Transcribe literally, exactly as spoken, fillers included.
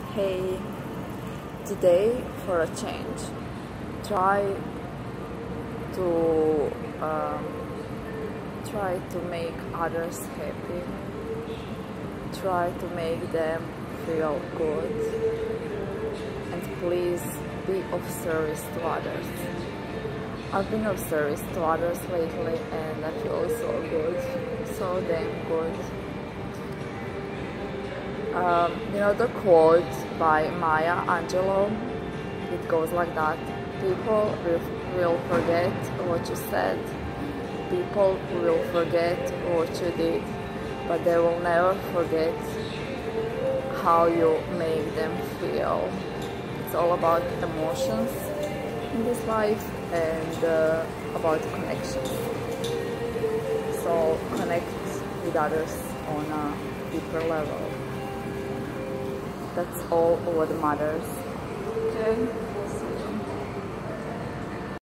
Hey, today for a change, try to um, try to make others happy. Try to make them feel good, and please be of service to others. I've been of service to others lately, and I feel so good, so damn good. Um, you know the quote by Maya Angelou? It goes like that: people will, will forget what you said, people will forget what you did, but they will never forget how you make them feel. It's all about emotions in this life and uh, about connections. So connect with others on a deeper level. That's all what matters. Okay?